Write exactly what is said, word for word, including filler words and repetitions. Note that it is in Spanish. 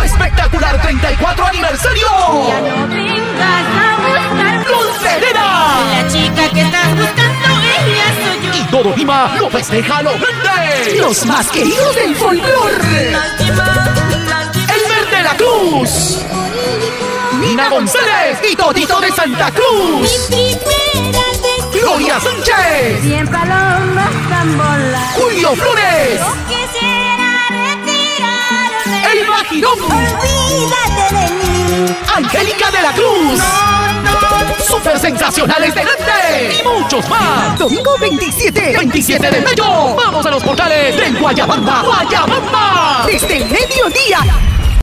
espectacular treinta y cuatro aniversario. Ya no vengas a buscar Dulcerera. La chica que estás buscando, ella soy yo. Y todo Lima lo festeja a lo grande. Los más queridos del folclore. Elmer de la Cruz, Nina González y Todito de Santa Cruz. Mi primera vez. Gloria Sánchez. Cien palomas tan volar. Julio Flores. No quisiera retirarme. El Vagirón. Olvídate de mí. Angélica de la Cruz. Super sensacionales de Grande. Y muchos más. Domingo veintisiete. veintisiete de mayo. Vamos a los portales del Guayabamba. Guayabamba. Desde el mediodía.